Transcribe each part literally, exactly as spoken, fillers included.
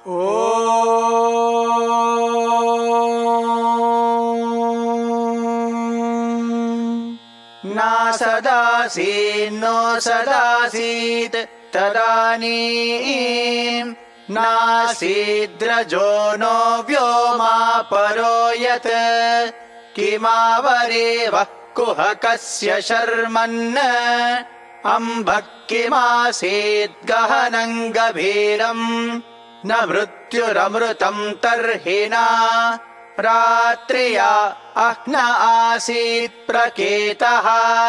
नासदासीन्नो सदासीत् तदानीं नासीद्रजो नो व्योमा परो यत् किमावरेवः कुहकस्य शर्मन् अम्भः किमासीत् गहनं गभीरम् न मृत्युरमृतं तर्हि न रात्र्या अह्न आसीत् प्रकेतः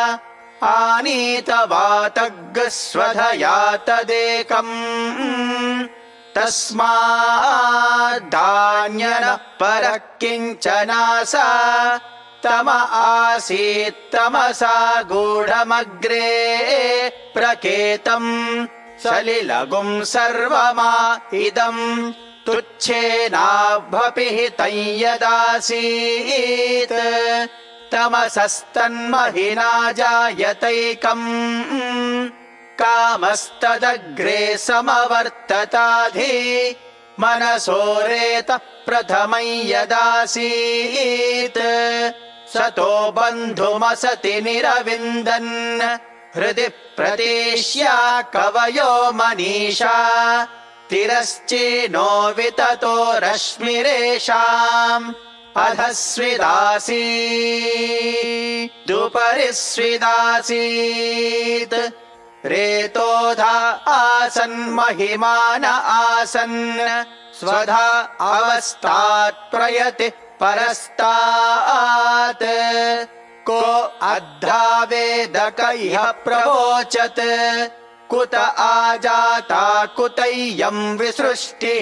आनीतवातग्स्वधया तदेकम् तस्माद्धान्यनः परः किञ्चनासा तम आसीत् तमसा गूढमग्रे प्रकेतम् सलिलगुं सर्वमा इदम् तुच्छेनाभ्यपिहितं यदासीत् तमसस्तन्महिना जायतैकम् कामस्तदग्रे समवर्तताधि मनसोरेतः प्रथमं यदासीत् सतो बन्धुमसति निरविन्दन् हृदि प्रदेश्या कवयो मनीषा तिरश्चीनो विततो रश्मिरेषाम् अधस्विदासीदुपरि स्विदासीत् रेतोधा आसन् महिमान आसन् स्वधा अवस्थात् प्रयति परस्तात् को अद्धा वेदक इह प्रवोचत् कुत आजाता कुतैयं विसृष्टिः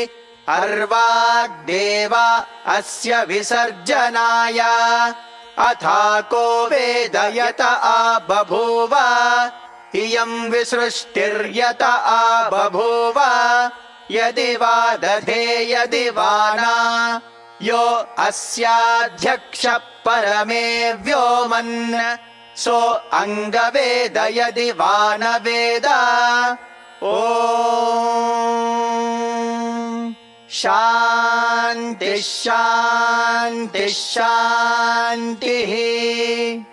अर्वाग्देवा अस्य विसर्जनाय अथा को वेदयत आबभूव इयं विसृष्टिर्यत आबभूव यदि वा दधे यदि वा न यो अस्याध्यक्ष परमे व्योमन् सो अंगवेद यदि वा न वेद ॐ शान्ति शान्ति शान्तिः।